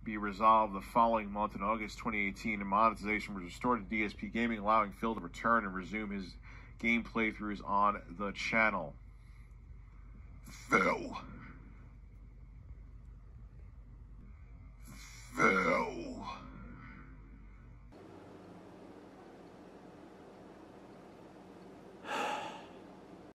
be resolved the following month in August 2018, and monetization was restored to DSP Gaming, allowing Phil to return and resume his game playthroughs on the channel. Phil.